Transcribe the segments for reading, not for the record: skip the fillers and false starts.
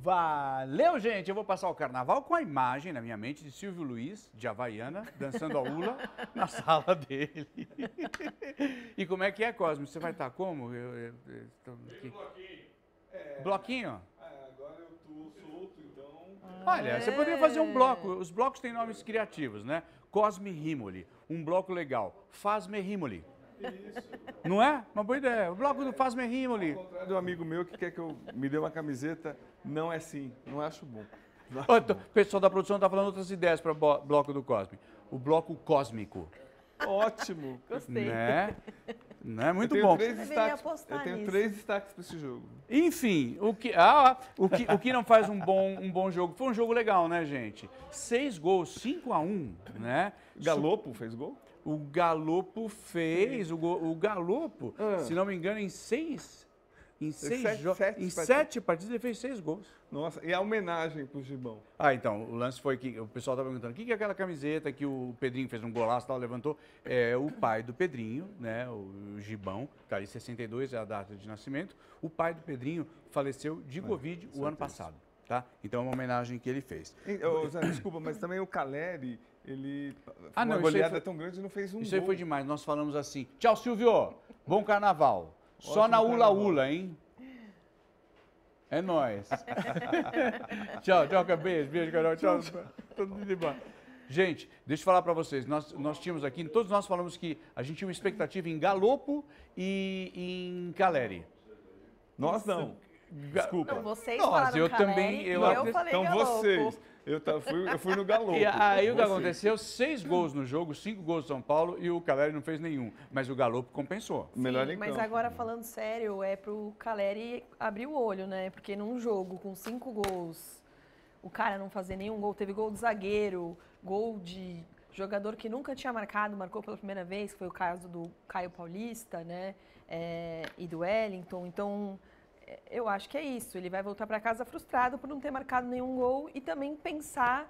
Valeu, gente! Eu vou passar o carnaval com a imagem na minha mente de Silvio Luiz, de Havaiana, dançando a hula na sala dele. E como é que é, Cosme? Você vai estar como? Bloquinho. Bloquinho? Agora eu tô solto, então... Olha, você poderia fazer um bloco. Os blocos têm nomes criativos, né? Cosme Rimoli, um bloco legal. Faz-me Rimoli. Isso. Não é? Uma boa ideia. O bloco do Faz-me Rimoli. Ao contrário de um amigo meu que quer que eu me dê uma camiseta, não é assim. Não acho bom. O pessoal da produção está falando outras ideias para o bloco do Cosme. O bloco cósmico. Ótimo. Gostei. Né? Não é muito Eu tenho bom. três deveria destaques. apostar Eu tenho nisso. 3 destaques para esse jogo. Enfim, o que não faz um bom jogo. Foi um jogo legal, né, gente? 6 gols, 5-1, né? Galopo fez gol? O Galopo fez, o Galopo, se não me engano, em 7 partidas ele fez 6 gols. Nossa, e a homenagem pro Gibão? Ah, então, o lance foi que o pessoal estava perguntando, o que é aquela camiseta que o Pedrinho fez um golaço e tal, levantou? É o pai do Pedrinho, né, o Gibão, tá ali, 62 é a data de nascimento. O pai do Pedrinho faleceu de Covid o ano passado, tá? Então é uma homenagem que ele fez. Zé, desculpa, mas também o Caleri, ele... Ah, não, uma isso aí goleada foi- tão grande e não fez um Isso aí gol. foi demais, nós falamos assim, tchau Silvio, bom carnaval. Só Ótimo na carnaval. ula-ula, hein? É nóis. Tchau, beijo, Carol, tchau. Todo mundo de bom. Gente, deixa eu falar pra vocês, nós tínhamos aqui, todos nós falamos que a gente tinha uma expectativa em Galopo e em Caleri. Nós não. Desculpa. Não, vocês Nossa, falaram eu Caleri também, e eu eu falei Então Galopo. vocês. Eu fui no Galopo. E aí o que Vocês. aconteceu? 6 gols no jogo, 5 gols do São Paulo e o Caleri não fez nenhum. Mas o Galopo compensou. Melhor Sim, em mas campo. agora falando sério, é pro Caleri abrir o olho, né? Porque num jogo com 5 gols, o cara não fazer nenhum gol, teve gol de zagueiro, gol de jogador que nunca tinha marcado, marcou pela primeira vez, que foi o caso do Caio Paulista, né? E do Wellington. Então, eu acho que é isso. Ele vai voltar para casa frustrado por não ter marcado nenhum gol e também pensar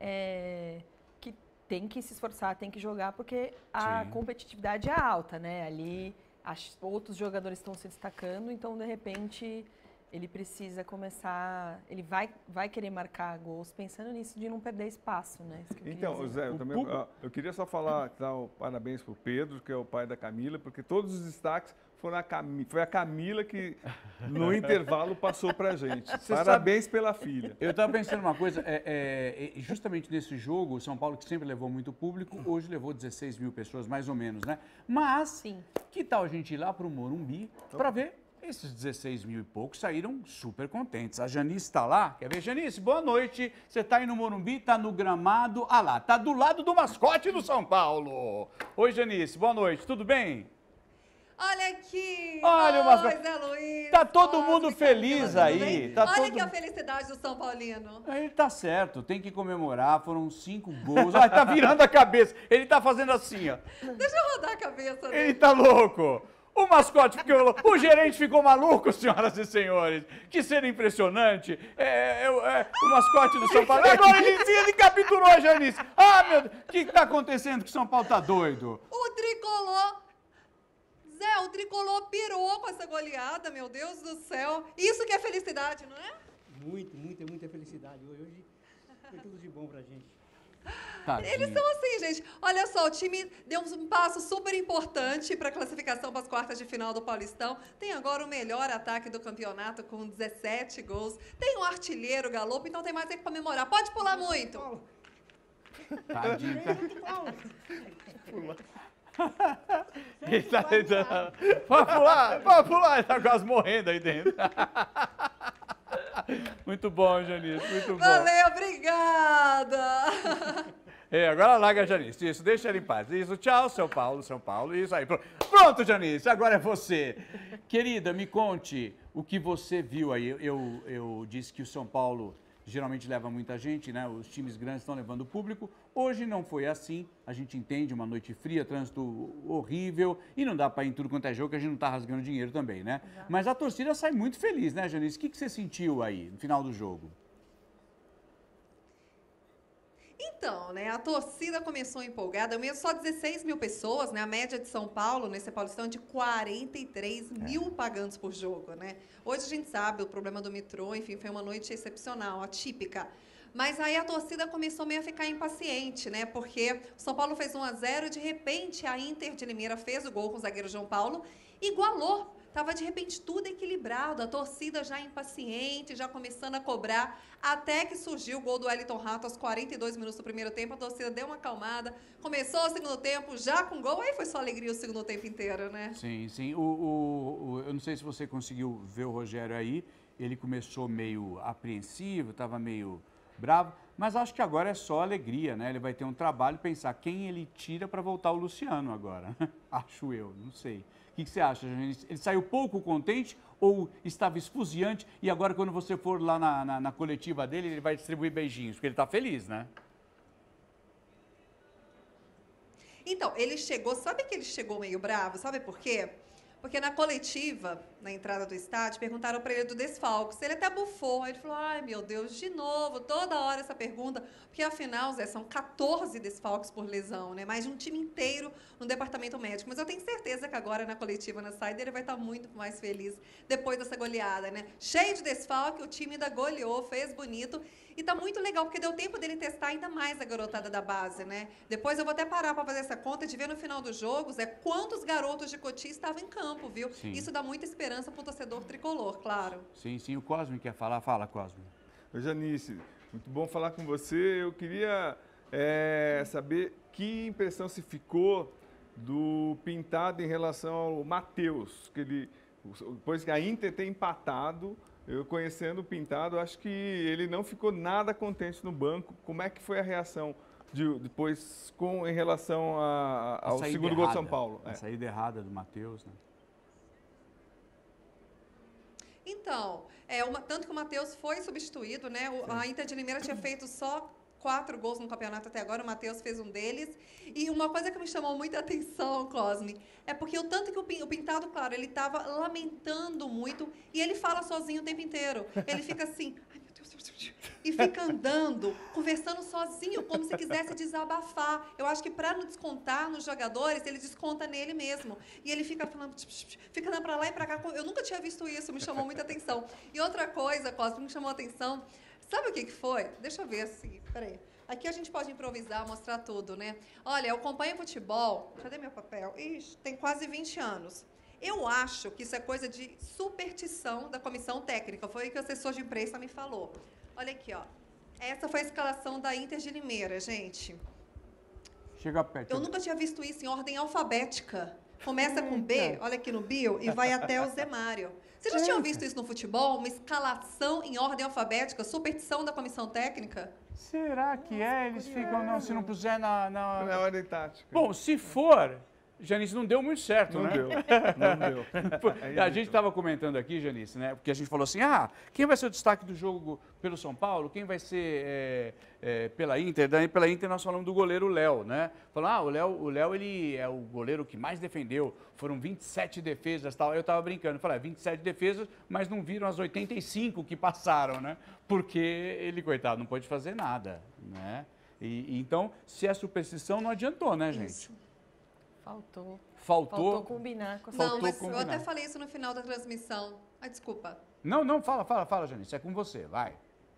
que tem que se esforçar, tem que jogar, porque a Sim. competitividade é alta, né? Ali outros jogadores estão se destacando, então de repente ele precisa começar, ele vai querer marcar gols pensando nisso de não perder espaço, né? Isso que eu queria Então, dizer. Zé, eu queria só falar, dar parabéns pro Pedro, que é o pai da Camila, porque todos os destaques foram foi a Camila que no intervalo passou pra gente. Parabéns pela filha. Eu estava pensando uma coisa, justamente nesse jogo, o São Paulo, que sempre levou muito público, hoje levou 16 mil pessoas, mais ou menos, né? Mas, Sim. que tal a gente ir lá para o Morumbi para ver? Esses 16 mil e poucos saíram super contentes. A Janice está lá. Quer ver, Janice? Boa noite. Você está aí no Morumbi, está no gramado. Ah lá, está do lado do mascote do São Paulo. Oi, Janice. Boa noite. Tudo bem? Olha aqui! Olha o mascote. Oi, Zé Luiz! Tá todo Cosme, mundo feliz Camila, aí, tudo bem? tá Olha todo- que a felicidade do São Paulino. Ele tá certo, tem que comemorar. Foram 5 gols. Ah, tá virando a cabeça. Ele tá fazendo assim, ó. Deixa eu rodar a cabeça Ele dele. tá louco. O mascote ficou louco. O gerente ficou maluco, senhoras e senhores. Que cena impressionante. O mascote do São Paulo. Agora ele capturou a Janice. Ah, meu Deus. O que tá acontecendo que o São Paulo tá doido? O tricolor... Zé, o tricolor pirou com essa goleada, meu Deus do céu. Isso que é felicidade, não é? Muita felicidade. Hoje foi tudo de bom pra gente. Tadinho. Eles são assim, gente. Olha só, o time deu um passo super importante para a classificação para as quartas de final do Paulistão. Tem agora o melhor ataque do campeonato com 17 gols. Tem um artilheiro, Galopo, então tem mais aí para comemorar. Pode pular muito. Tadinho. Ele tá tentando. Pode pular, ele tá quase morrendo aí dentro. Muito bom, Janice, muito bom. Valeu, obrigada. Agora larga a Janice. Isso, deixa ele em paz. Isso, tchau, São Paulo. Isso aí. Pronto, Janice, agora é você. Querida, me conte o que você viu aí. Eu disse que o São Paulo geralmente leva muita gente, né? Os times grandes estão levando o público. Hoje não foi assim. A gente entende, uma noite fria, trânsito horrível. E não dá para ir em tudo quanto é jogo, que a gente não tá rasgando dinheiro também, né? Exato. Mas a torcida sai muito feliz, né, Janice? O que você sentiu aí no final do jogo? Então, né, a torcida começou empolgada, mesmo só 16 mil pessoas, né, a média de São Paulo, nesse Paulistão, é de 43 mil pagantes por jogo, né. Hoje a gente sabe o problema do metrô, enfim, foi uma noite excepcional, atípica. Mas aí a torcida começou meio a ficar impaciente, né, porque o São Paulo fez 1-0, de repente a Inter de Limeira fez o gol com o zagueiro João Paulo, igualou. Estava, de repente, tudo equilibrado, a torcida já impaciente, já começando a cobrar, até que surgiu o gol do Wellington Rato aos 42 minutos do primeiro tempo, a torcida deu uma acalmada, começou o segundo tempo já com gol, aí foi só alegria o segundo tempo inteiro, né? Sim, sim. Eu não sei se você conseguiu ver o Rogério aí, ele começou meio apreensivo, estava meio bravo, mas acho que agora é só alegria, né? Ele vai ter um trabalho, pensar quem ele tira para voltar o Luciano agora. Acho eu, não sei. O que você acha, Janice? Ele saiu pouco contente ou estava esfuziante e agora quando você for lá na coletiva dele, ele vai distribuir beijinhos, porque ele está feliz, né? Então, ele chegou, sabe que ele chegou meio bravo? Sabe por quê? Porque na coletiva, na entrada do estádio, perguntaram para ele do desfalques. Ele até bufou. Ele falou, ai, meu Deus, de novo, toda hora essa pergunta. Porque, afinal, Zé, são 14 desfalques por lesão, né? Mais de um time inteiro no departamento médico. Mas eu tenho certeza que agora, na coletiva, na saída, ele vai estar muito mais feliz depois dessa goleada, né? Cheio de desfalque, o time ainda goleou, fez bonito. E tá muito legal, porque deu tempo dele testar ainda mais a garotada da base, né? Depois eu vou até parar para fazer essa conta de ver no final dos jogos quantos garotos de Cotia estavam em campo, viu? Sim. Isso dá muita esperança para o torcedor tricolor, claro. Sim, sim. O Cosme quer falar? Fala, Cosme. Oi, Janice, muito bom falar com você. Eu queria saber que impressão se ficou do Pintado em relação ao Matheus, que ele, depois que a Inter tem empatado. Eu conhecendo o Pintado, acho que ele não ficou nada contente no banco. Como é que foi a reação depois em relação ao segundo gol de São Paulo? A saída errada do Matheus, né? Então, tanto que o Matheus foi substituído, né? A Inter de Limeira tinha feito só 4 gols no campeonato até agora, o Matheus fez um deles. E uma coisa que me chamou muita atenção, Cosme, é porque o tanto que o Pintado, claro, ele estava lamentando muito e ele fala sozinho o tempo inteiro. Ele fica assim, ai meu Deus, e fica andando, conversando sozinho, como se quisesse desabafar. Eu acho que para não descontar nos jogadores, ele desconta nele mesmo. E ele fica falando, fica andando para lá e para cá. Eu nunca tinha visto isso, me chamou muita atenção. E outra coisa, Cosme, que me chamou a atenção, sabe o que foi? Deixa eu ver assim, peraí. Aqui a gente pode improvisar, mostrar tudo, né? Olha, eu acompanho futebol, cadê meu papel? Ixi, tem quase 20 anos. Eu acho que isso é coisa de superstição da comissão técnica, foi o que o assessor de imprensa me falou. Olha aqui, ó. Essa foi a escalação da Inter de Limeira, gente. Chega perto. Eu nunca tinha visto isso em ordem alfabética. Começa com B, olha aqui no bio, e vai até o Zé Mário. Vocês já tinham visto isso no futebol? Uma escalação em ordem alfabética, superstição da comissão técnica? Será que eles ficam, não, se não puser na... Na ordem tática. Bom, se for, Janice, não deu muito certo, Não né? deu, não deu. A gente estava comentando aqui, Janice, né? Porque a gente falou assim, quem vai ser o destaque do jogo pelo São Paulo? Quem vai ser pela Inter? Daí pela Inter nós falamos do goleiro Léo, né? Falou, o Léo ele é o goleiro que mais defendeu, foram 27 defesas, tal. Eu estava brincando, falei, 27 defesas, mas não viram as 85 que passaram, né? Porque ele, coitado, não pôde fazer nada, né? Então, se é superstição, não adiantou, né, gente? Isso. Faltou Faltou combinar com a Não, mas combinar. eu até falei isso no final da transmissão. Desculpa. Não, fala, Janice, é com você, vai.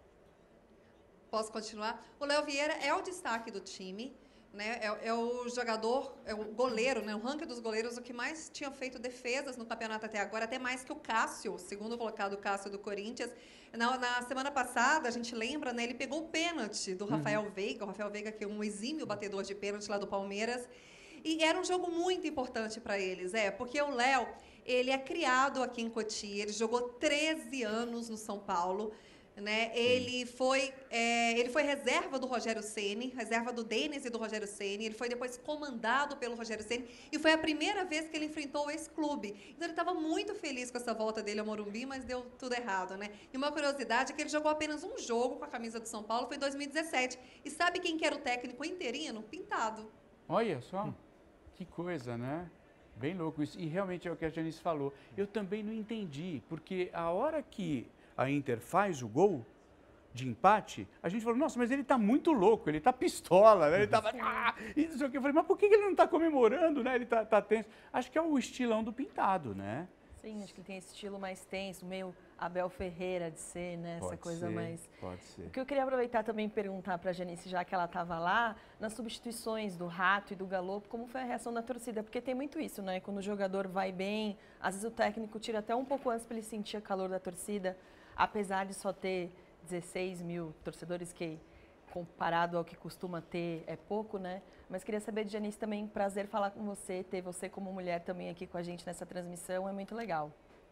Posso continuar? O Léo Vieira é o destaque do time, né? É o jogador, é o goleiro, né? O ranking dos goleiros, o que mais tinha feito defesas no campeonato até agora, até mais que o Cássio, o segundo colocado Cássio do Corinthians. Na semana passada, a gente lembra, né? Ele pegou o pênalti do Rafael Veiga, o Rafael Veiga que é um exímio batedor de pênalti lá do Palmeiras. E era um jogo muito importante para eles, porque o Léo, ele é criado aqui em Cotia, ele jogou 13 anos no São Paulo, né? Ele foi reserva do Rogério Ceni, reserva do Denis e do Rogério Ceni, ele foi depois comandado pelo Rogério Ceni e foi a primeira vez que ele enfrentou esse clube. Então ele estava muito feliz com essa volta dele ao Morumbi, mas deu tudo errado, né? E uma curiosidade é que ele jogou apenas um jogo com a camisa do São Paulo, foi em 2017. E sabe quem que era o técnico interino? Pintado. Olha só, que coisa, né? Bem louco isso. E realmente é o que a Janice falou. Eu também não entendi, porque a hora que a Inter faz o gol, de empate, a gente falou, nossa, mas ele está muito louco, ele está pistola, né? Ele estava... e não sei o que. Eu falei, mas por que ele não está comemorando, né? Ele está tenso. Acho que é o estilão do Pintado, né? Sim, acho que ele tem esse estilo mais tenso, meio Abel Ferreira de ser, né? Essa coisa mais... Pode ser. O que eu queria aproveitar também e perguntar para a Janice, já que ela estava lá, nas substituições do Rato e do Galopo, como foi a reação da torcida? Porque tem muito isso, né? Quando o jogador vai bem, às vezes o técnico tira até um pouco antes para ele sentir o calor da torcida, apesar de só ter 16 mil torcedores, que comparado ao que costuma ter é pouco, né? Mas queria saber de Janice também, prazer falar com você, ter você como mulher também aqui com a gente nessa transmissão, é muito legal.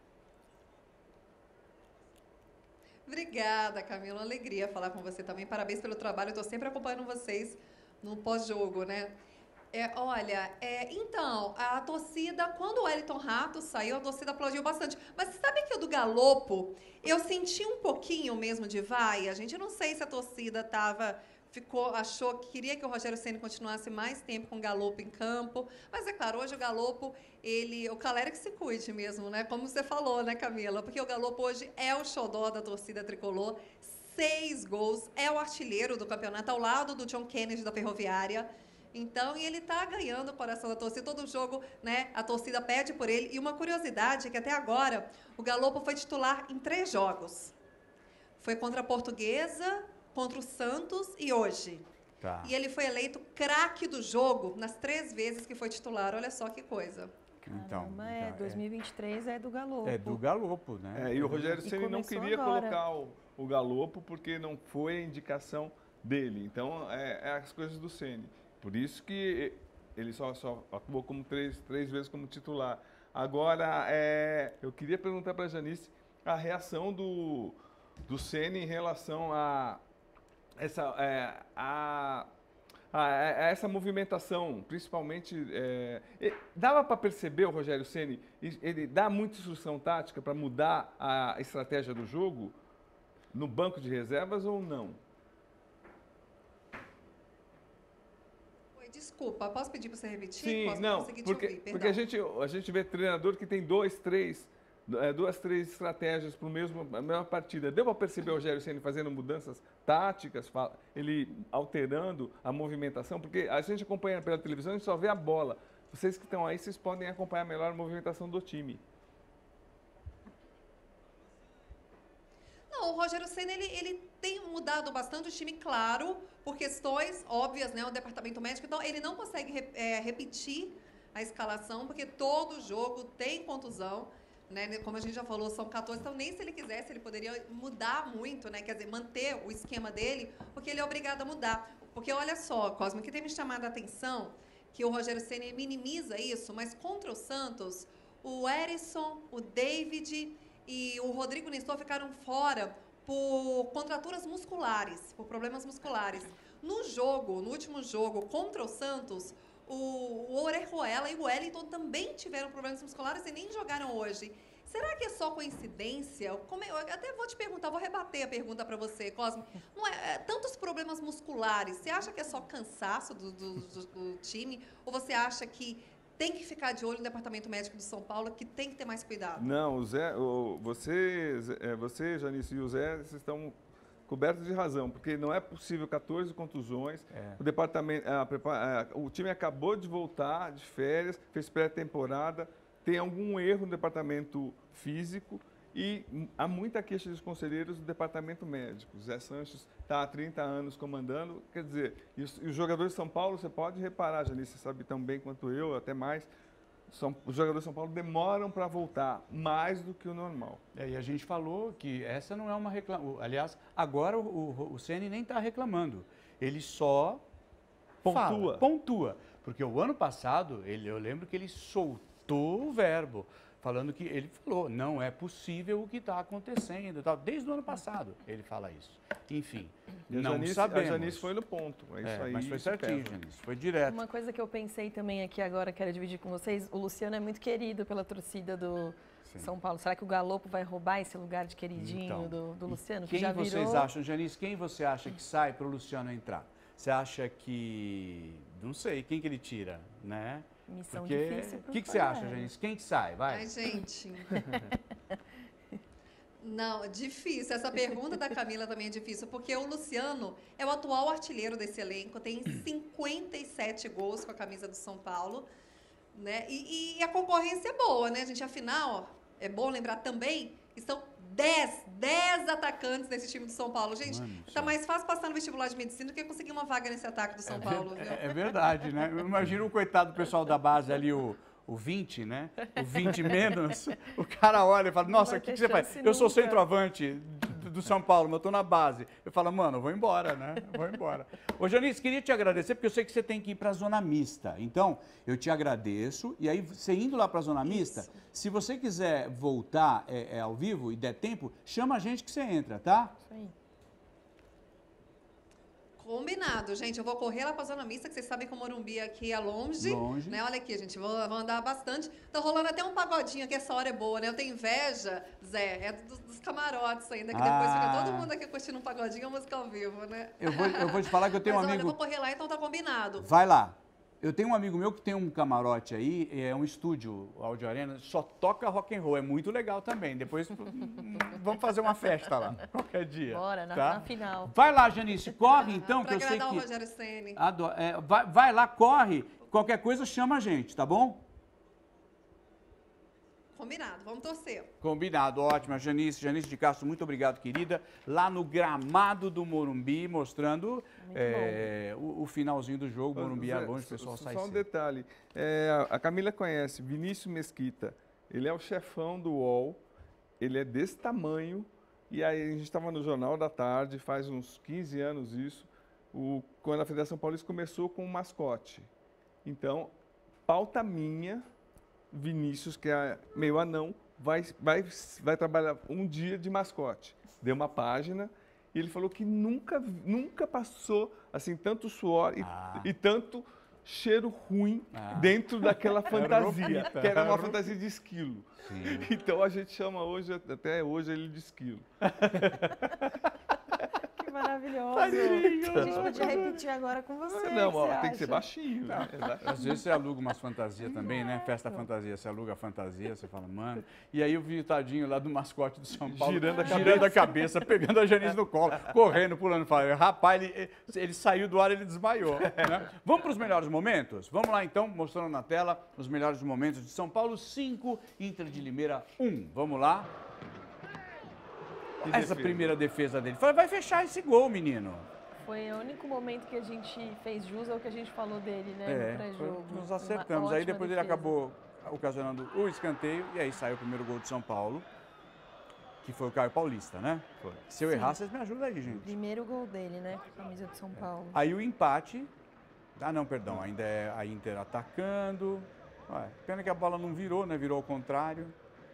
Obrigada, Camila. Uma alegria falar com você também. Parabéns pelo trabalho. Eu estou sempre acompanhando vocês no pós-jogo, né? Então, a torcida, quando o Wellington Rato saiu, a torcida aplaudiu bastante. Mas você sabe que o do Galopo, eu senti um pouquinho mesmo de vai. A gente não sei se a torcida achou que queria que o Rogério Ceni continuasse mais tempo com o Galopo em campo. Mas, é claro, hoje o Galopo, o Calera que se cuide mesmo, né? Como você falou, né, Camila? Porque o Galopo hoje é o xodó da torcida tricolor. 6 gols, é o artilheiro do campeonato, ao lado do John Kennedy da Ferroviária. Então, e ele está ganhando o coração da torcida. Todo jogo, né, a torcida pede por ele. E uma curiosidade é que até agora o Galopo foi titular em 3 jogos. Foi contra a Portuguesa, contra o Santos e hoje. Tá. E ele foi eleito craque do jogo nas 3 vezes que foi titular. Olha só que coisa. Caramba, 2023 é do Galopo. É do Galopo, né? E o Rogério Ceni não queria agora colocar o Galopo porque não foi a indicação dele. Então, é as coisas do Ceni. Por isso que ele só atuou como três vezes como titular. Agora, eu queria perguntar para a Janice a reação do Ceni em relação a essa movimentação, principalmente... dava para perceber o Rogério Ceni, ele dá muita instrução tática para mudar a estratégia do jogo no banco de reservas ou não? Desculpa, posso pedir para você repetir? Sim, não, porque a gente vê treinador que tem 2, 3 estratégias para a mesma partida. Deu para perceber o Rogério Ceni fazendo mudanças táticas, ele alterando a movimentação? Porque a gente acompanha pela televisão, a gente só vê a bola. Vocês que estão aí, vocês podem acompanhar melhor a movimentação do time. Não, o Rogério Ceni, ele tem mudado bastante o time, claro, por questões óbvias, né? O departamento médico, então ele não consegue repetir a escalação, porque todo jogo tem contusão, né? Como a gente já falou, são 14, então nem se ele quisesse, ele poderia mudar muito, né? Quer dizer, manter o esquema dele, porque ele é obrigado a mudar. Porque olha só, Cosme, que tem me chamado a atenção, que o Rogério Ceni minimiza isso, mas contra o Santos, o Erisson, o David e o Rodrigo Nestor ficaram fora por contraturas musculares, por problemas musculares. No último jogo contra o Santos, o Orejuela e o Wellington também tiveram problemas musculares e nem jogaram hoje. Será que é só coincidência? Eu até vou te perguntar, vou rebater a pergunta para você, Cosme. Não tantos problemas musculares, você acha que é só cansaço do time? Ou você acha que tem que ficar de olho no departamento médico de São Paulo, que tem que ter mais cuidado? Não, você, Janice, e o Zé, vocês estão cobertos de razão, porque não é possível 14 contusões. O departamento, o time acabou de voltar de férias, fez pré-temporada, tem algum erro no departamento físico e há muita queixa dos conselheiros do departamento médico. Zé Sanches está há 30 anos comandando, quer dizer, e os jogadores de São Paulo, você pode reparar, Janice, você sabe tão bem quanto eu, até mais, os jogadores de São Paulo demoram para voltar, mais do que o normal. E a gente falou que essa não é uma reclamação. Aliás, agora o Ceni nem está reclamando. Ele só pontua. Porque o ano passado, eu lembro que ele soltou o verbo, falando que ele falou, não é possível o que está acontecendo. Tal. Desde o ano passado ele fala isso. Enfim, não sabemos. A Janice foi no ponto. Isso aí, mas foi certinho, Janice. Foi direto. Uma coisa que eu pensei também aqui agora, quero dividir com vocês, o Luciano é muito querido pela torcida do São Paulo. Será que o Galopo vai roubar esse lugar de queridinho do Luciano? Quem vocês acham, Janice, quem você acha que sai para o Luciano entrar? Você acha que... Não sei, quem que ele tira, né? Missão difícil. O que você acha, Janice? Quem que sai? Vai. Ai, gente. Não, é difícil. Essa pergunta da Camila também é difícil, porque o Luciano é o atual artilheiro desse elenco, tem 57 gols com a camisa do São Paulo, né? E a concorrência é boa, né, gente? Afinal, ó, é bom lembrar também que são 10 atacantes nesse time do São Paulo. Gente, tá mais fácil passar no vestibular de medicina do que conseguir uma vaga nesse ataque do São Paulo, viu? É verdade, né? Imagina o coitado do pessoal da base ali, o 20, né? O 20 menos, o cara olha e fala, nossa, o que você faz? Eu sou centroavante do São Paulo, mas eu tô na base. Eu falo, mano, eu vou embora, né? Vou embora. Ô, Janice, queria te agradecer, porque eu sei que você tem que ir para a zona mista. Então, eu te agradeço. E aí, você indo lá para a zona mista, se você quiser voltar ao vivo e der tempo, chama a gente que você entra, tá? Isso aí. Combinado, gente. Eu vou correr lá pra Zona Mista, que vocês sabem que o Morumbi aqui é longe. Né? Olha aqui, gente. Vou andar bastante. Tá rolando até um pagodinho aqui, essa hora é boa, né? Eu tenho inveja, Zé, é dos camarotes ainda, que depois fica todo mundo aqui curtindo um pagodinho, a música ao vivo, né? Eu vou te falar que eu tenho Mas, um olha, amigo... eu vou correr lá, então tá combinado. Vai lá. Eu tenho um amigo meu que tem um camarote aí, é um estúdio, Audio Arena, só toca rock and roll, é muito legal também. Depois vamos fazer uma festa lá, qualquer dia. Bora, tá? na final. Vai lá, Janice, corre então, que eu sei que... Pra agradar o Rogério Ceni. Vai lá, corre, qualquer coisa chama a gente, tá bom? Combinado, vamos torcer. Combinado, ótimo. Janice de Castro, muito obrigado, querida. Lá no gramado do Morumbi, mostrando o finalzinho do jogo. Morumbi é longe, o pessoal sai Só um cedo. detalhe, a Camila conhece Vinícius Mesquita, ele é o chefão do UOL, ele é desse tamanho, e aí a gente estava no Jornal da Tarde, faz uns 15 anos isso, quando a Federação Paulista começou com um mascote. Então, pauta minha... Vinícius, que é meio anão, vai trabalhar um dia de mascote. Deu uma página e ele falou que nunca passou assim tanto suor e tanto cheiro ruim dentro daquela fantasia, que era uma fantasia de esquilo. Sim. Então a gente chama hoje, até hoje, ele de esquilo. Maravilhoso. Tadinho. A gente podia repetir agora com você. Não, ó, você tem que ser acha? baixinho. Né? Às vezes você aluga umas fantasias também, né? Festa fantasia, você aluga a fantasia, você fala, mano. E aí eu vi o tadinho lá do mascote do São Paulo, girando a cabeça, pegando a Janice no colo, correndo, pulando. Falei, rapaz, ele saiu do ar, ele desmaiou. Né? Vamos para os melhores momentos? Vamos lá então, mostrando na tela os melhores momentos de São Paulo 5, Inter de Limeira 1. Vamos lá. Essa primeira defesa dele. Vai fechar esse gol, menino. Foi o único momento que a gente fez jus ao que a gente falou dele, né? No pré-jogo. Nos acertamos. Aí depois ele acabou ocasionando o escanteio e aí saiu o primeiro gol de São Paulo, que foi o Caio Paulista, né? Foi. Se eu errar, vocês me ajudam aí, gente. Primeiro gol dele, né? Camisa de São Paulo. Aí o empate. Ah, não, perdão. Ainda é a Inter atacando. Pena que a bola não virou, né? Virou ao contrário.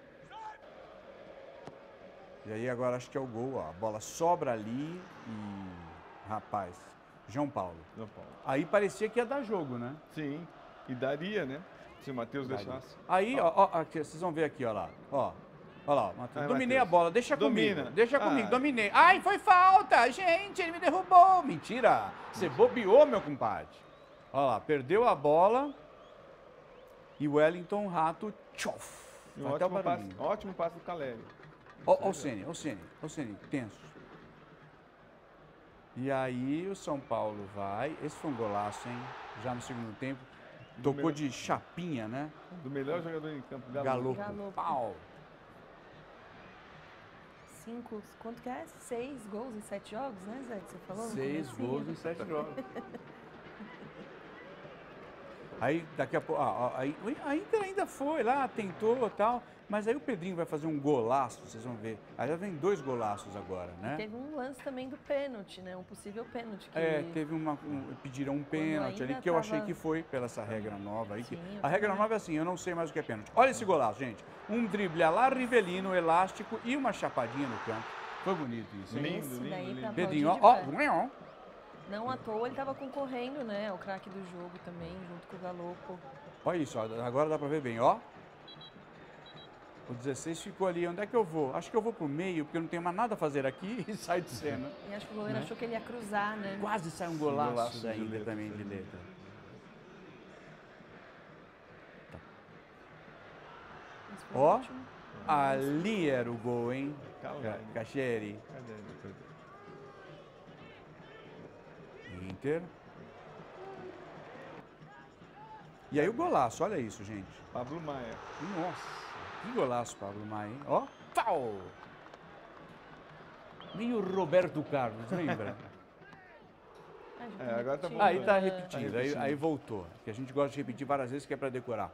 E aí agora acho que é o gol, ó. A bola sobra ali e... Rapaz, João Paulo. Aí parecia que ia dar jogo, né? Sim, e daria, né? Se o Matheus deixasse. Aí, ó, aqui, vocês vão ver aqui, ó lá. Ó lá, Matheus. Dominei Mateus. A bola, deixa Domina. comigo. Deixa comigo, dominei. Ai, foi falta, gente, ele me derrubou. Mentira, você bobeou, meu compadre. Ó lá, perdeu a bola e o Wellington Rato, tchof. Ótimo passe do Caleri. Ó o Ceni, tenso. E aí o São Paulo vai, esse foi um golaço, hein? Já no segundo tempo, tocou de chapinha, né? Do melhor jogador em campo, Galopo. Pau. 5, quanto que é? 6 gols em 7 jogos, né, Zé? Que você falou? 6 gols em 7 jogos. Aí, daqui a pouco, a Inter ainda foi lá, tentou e tal, mas aí o Pedrinho vai fazer um golaço, vocês vão ver. Aí já vem 2 golaços agora, né? Teve um lance também do pênalti, né? Um possível pênalti. Teve pediram um pênalti ali, que eu achei que foi pela essa regra nova aí. A regra nova é assim, eu não sei mais o que é pênalti. Olha esse golaço, gente. Um drible a la Rivelino, elástico e uma chapadinha no canto. Foi bonito isso, hein? Lindo. Pedrinho, Não à toa, ele estava concorrendo, né? O craque do jogo também, junto com o Galopo. Olha isso, ó, agora dá pra ver bem, ó. O 16 ficou ali, onde é que eu vou? Acho que eu vou pro meio, porque eu não tenho mais nada a fazer aqui e sai de cena. E acho que o goleiro achou que ele ia cruzar, né? Quase sai um golaço da Inter também de letra. Ó, ali era o gol, hein? Cacheri. Cadê ele? Inter. E aí o golaço, olha isso, gente. Pablo Maia. Nossa, que golaço, Pablo Maia, hein? Ó, pau! Meio Roberto Carlos, lembra? Agora tá bom. Aí tá Tá repetindo, repetindo. aí voltou. Que a gente gosta de repetir várias vezes, que é para decorar.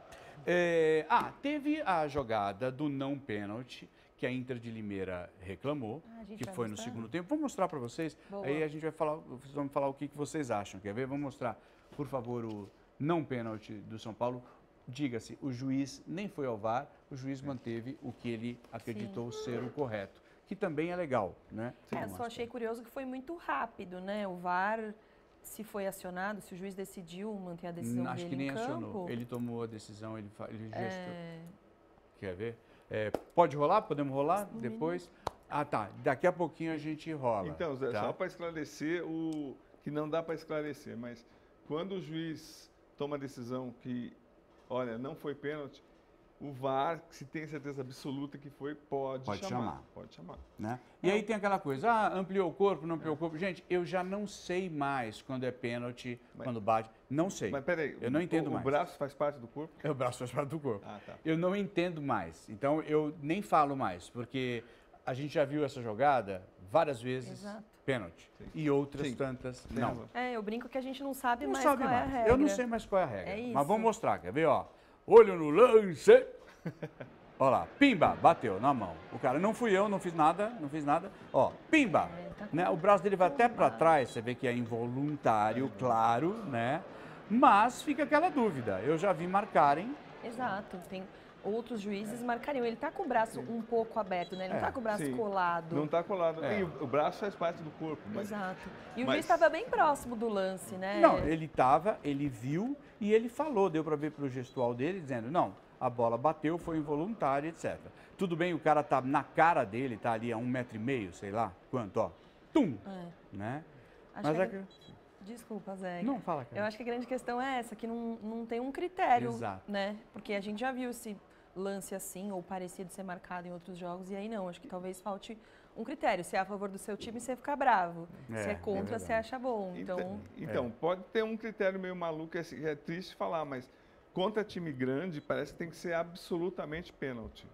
Teve a jogada do não pênalti, que a Inter de Limeira reclamou, a gente que vai foi no mostrar? segundo tempo. Vou mostrar para vocês, Boa. aí a gente vai falar, vocês vão me falar o que vocês acham. Quer ver? Vamos mostrar, por favor, o não pênalti do São Paulo. Diga-se, o juiz nem foi ao VAR, o juiz manteve o que ele acreditou ser o correto, que também é legal, né? Só achei curioso que foi muito rápido, né? O VAR, se foi acionado, se o juiz decidiu manter a decisão Acho dele que nem em campo. acionou. Ele tomou a decisão, ele gestou. Quer ver? Pode rolar? Podemos rolar depois? Ah, tá. Daqui a pouquinho a gente rola. Então, Zé, tá? só para esclarecer o que não dá para esclarecer, mas quando o juiz toma a decisão que, olha, não foi pênalti, o VAR, se tem certeza absoluta que foi, pode chamar. Pode chamar. Né? E aí tem aquela coisa, ampliou o corpo, não ampliou o corpo. Gente, eu já não sei mais quando é pênalti, quando bate. Não sei. Mas peraí, eu não entendo mais. O braço faz parte do corpo? O braço faz parte do corpo. Ah, tá. Eu não entendo mais. Então, eu nem falo mais, porque a gente já viu essa jogada várias vezes, Exato. pênalti. Sim. E outras Sim. tantas, Tem não. razão. Eu brinco que a gente não sabe Não mais sabe qual é a mais. regra. Eu não sei mais qual é a regra. É isso. Mas vamos mostrar, quer ver, ó? Olho no lance. Olha lá, pimba, bateu na mão. O cara, não fui eu, não fiz nada. Ó, pimba. Tá Né? O braço dele vai até para trás, você vê que é involuntário, claro, né? Mas fica aquela dúvida. Eu já vi marcarem. Exato. Tem outros juízes marcariam. Ele tá com o braço um pouco aberto, né? Ele não tá com o braço Sim. colado. Não está colado. É. E o braço faz parte do corpo. Mas... Exato. E o Mas- juiz estava bem próximo do lance, né? Não, ele viu e ele falou, deu para ver pelo gestual dele, dizendo, não, a bola bateu, foi involuntária, etc. Tudo bem, o cara tá na cara dele, tá ali a 1,5 m, sei lá, quanto, ó. Tum! Né? Acho Mas que é que... Desculpa, Zé. Não, fala, cara. Eu acho que a grande questão é essa, que não tem um critério, Exato. né? Porque a gente já viu esse lance assim, ou parecido ser marcado em outros jogos, e aí não, acho que talvez falte um critério. Se é a favor do seu time, você fica bravo. Se é contra, verdade. você acha bom. Então, pode ter um critério meio maluco, é triste falar, mas contra time grande, parece que tem que ser absolutamente pênalti.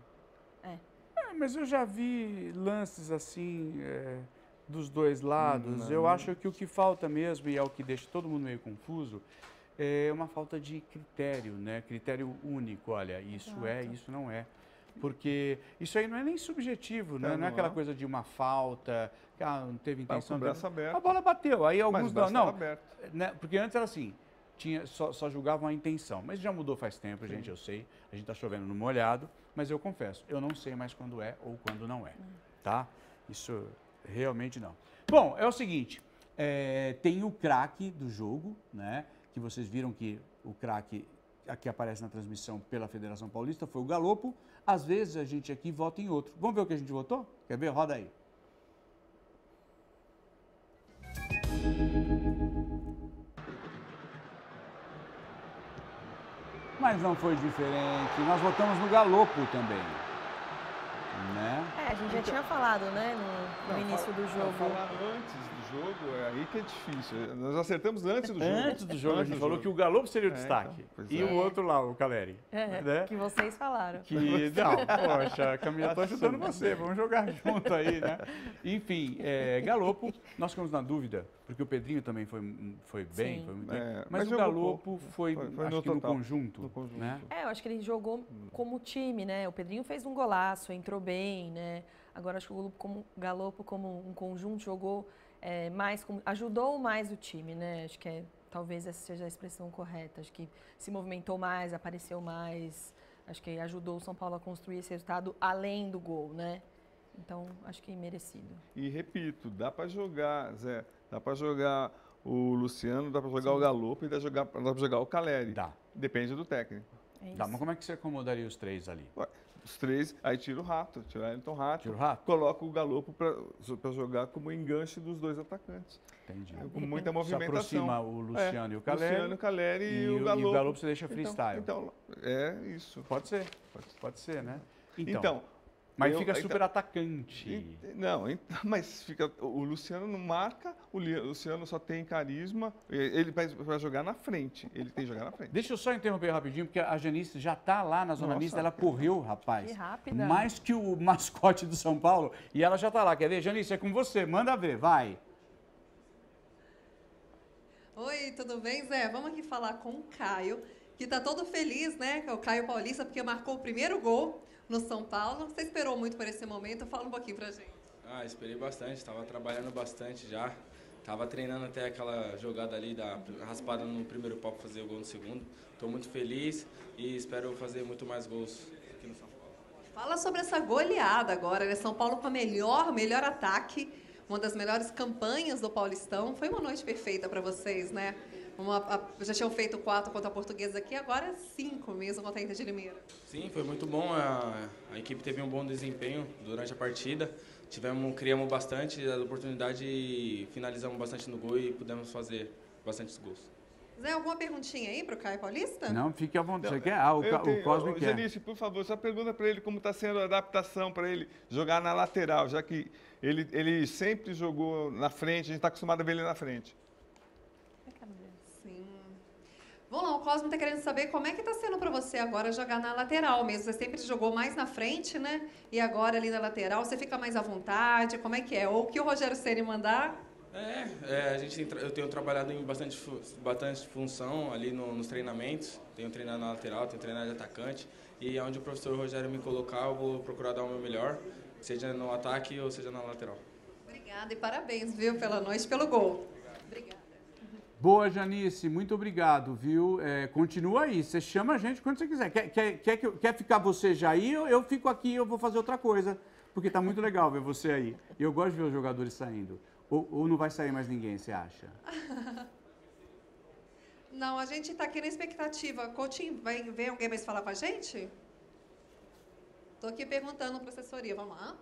Mas eu já vi lances assim, dos dois lados. Não. Eu acho que o que falta mesmo, e é o que deixa todo mundo meio confuso, é uma falta de critério, né? Critério único, olha, isso é, isso não é. Porque isso aí não é nem subjetivo, né? Não é aquela coisa de uma falta, que não teve intenção. Com o braço aberto. A bola bateu, aí Mas alguns o braço não. estava aberto. Né? Porque antes era assim, só julgavam a intenção. Mas já mudou faz tempo, gente, eu sei. A gente está chovendo no molhado, mas eu confesso, eu não sei mais quando é ou quando não é, tá? Isso realmente não. Bom, é o seguinte, tem o craque do jogo, né? Que vocês viram que o craque aqui aparece na transmissão pela Federação Paulista, foi o Galopo. Às vezes a gente aqui vota em outro. Vamos ver o que a gente votou? Quer ver? Roda aí. Mas não foi diferente. Nós votamos no Galopo também. Né? A gente já tinha falado, né, no início do jogo. Falar antes do jogo, aí que é difícil. Nós acertamos antes do jogo. Antes do jogo, a Antes gente do falou jogo. que o Galopo seria o destaque. então, pois E é. o outro lá, o Caleri. Né? Que vocês falaram. Que, não, poxa, Camila, estou ajudando você, vamos jogar junto aí, né? Enfim, Galopo, nós ficamos na dúvida, porque o Pedrinho também foi bem, Sim. foi muito bem, É, mas o jogou Galopo pouco. foi Foi acho no que no total. conjunto, No conjunto. né? Eu acho que ele jogou como time, né? O Pedrinho fez um golaço, entrou bem, né? Agora acho que o Galopo como um conjunto jogou mais, ajudou mais o time, né? Acho que talvez essa seja a expressão correta. Acho que se movimentou mais, apareceu mais. Acho que ajudou o São Paulo a construir esse resultado além do gol, né? Então, acho que merecido. E repito, dá para jogar, Zé, dá para jogar o Luciano, dá para jogar o Galopo e dá para jogar o Caleri. Dá. Depende do técnico. É isso. Tá, mas como é que você acomodaria os três ali? Ué, os três, aí tira o Rato, tira o Elton Rato, Tira o Rato? coloca o Galopo para jogar como enganche dos dois atacantes. Entendi. Com muita Se movimentação. aproxima o Luciano e o Caleri. Luciano, Caleri e o o Galopo. Galopo você deixa freestyle. Então, é isso. Pode ser, né? Então, Mas fica super atacante. Não, mas fica, o Luciano não marca, o Luciano só tem carisma, ele vai jogar na frente, ele tem que jogar na frente. Deixa eu só interromper rapidinho, porque a Janice já está lá na zona mista, ela correu, rapaz. Que rápida. Mais que o mascote do São Paulo, e ela já está lá. Quer ver? Janice, é com você, manda ver, vai. Oi, tudo bem, Zé? Vamos aqui falar com o Caio, que está todo feliz, né? Que é o Caio Paulista, porque marcou o primeiro gol no São Paulo. Você esperou muito por esse momento? Fala um pouquinho pra gente. Esperei bastante, estava trabalhando bastante já. Estava treinando até aquela jogada ali da raspada no primeiro pau para fazer o gol no segundo. Estou muito feliz e espero fazer muito mais gols aqui no São Paulo. Fala sobre essa goleada agora, né? São Paulo com a melhor ataque, uma das melhores campanhas do Paulistão. Foi uma noite perfeita para vocês, né? Já tinham feito 4 contra a Portuguesa aqui, agora 5 mesmo contra a Inter de Limeira. Sim, foi muito bom. A equipe teve um bom desempenho durante a partida. Criamos bastante a oportunidade e finalizamos bastante no gol e pudemos fazer bastantes gols. Zé, alguma perguntinha aí para o Caio Paulista? Não, fique à vontade. Você quer? O Cosme quer. Janice, por favor, só pergunta para ele como está sendo a adaptação para ele jogar na lateral, já que ele sempre jogou na frente, a gente está acostumado a ver ele na frente. Sim. Vamos lá, o Cosme está querendo saber como é que está sendo para você agora jogar na lateral mesmo. Você sempre jogou mais na frente, né? E agora ali na lateral, você fica mais à vontade? Como é que é? Ou o que o Rogério Ceni mandar? Eu tenho trabalhado em bastante função ali nos treinamentos. Tenho treinado na lateral, tenho treinado de atacante. E onde o professor Rogério me colocar, eu vou procurar dar o meu melhor, seja no ataque ou seja na lateral. Obrigada e parabéns, viu, pela noite, pelo gol. Obrigada. Boa, Janice, muito obrigado, viu? Continua aí, você chama a gente quando você quiser. Quer ficar você já aí? Eu fico aqui, eu vou fazer outra coisa, porque tá muito legal ver você aí. E eu gosto de ver os jogadores saindo. Ou não vai sair mais ninguém, você acha? Não, a gente está aqui na expectativa. Coutinho, vai ver alguém mais falar com a gente? Estou aqui perguntando para a assessoria. Vamos lá?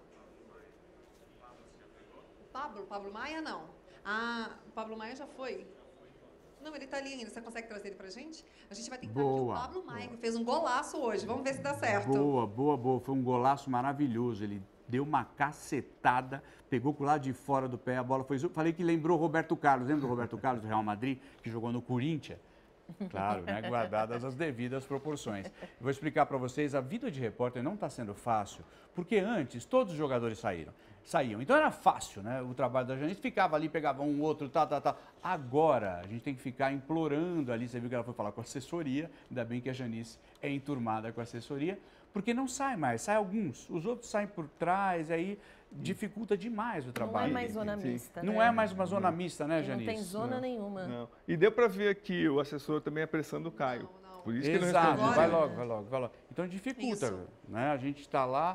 Pablo Maia, não. O Pablo Maia já foi. Não, ele está ali ainda. Você consegue trazer ele para a gente? A gente vai tentar aqui o Pablo Maia, que fez um golaço hoje. Vamos ver se dá certo. Boa. Foi um golaço maravilhoso. Ele deu uma cacetada, pegou com o lado de fora do pé, a bola foi... Falei que lembrou o Roberto Carlos. Lembra do Roberto Carlos do Real Madrid, que jogou no Corinthians? Claro, né? Guardadas as devidas proporções. Vou explicar para vocês, a vida de repórter não está sendo fácil, porque antes todos os jogadores saíam. Então era fácil, né? O trabalho da Janice ficava ali, pegava um outro, tal. Agora a gente tem que ficar implorando ali, você viu que ela foi falar com a assessoria, ainda bem que a Janice é enturmada com a assessoria, porque não sai mais, sai alguns, os outros saem por trás, aí dificulta demais o trabalho. Não é mais zona mista, Não né? é mais uma zona mista, né, Janice? Não tem zona nenhuma. Não. E deu para ver aqui o assessor também apressando o Caio. Não. Por isso que Exato, ele não vai respondeu. logo. Então dificulta, Isso. né? A gente está lá...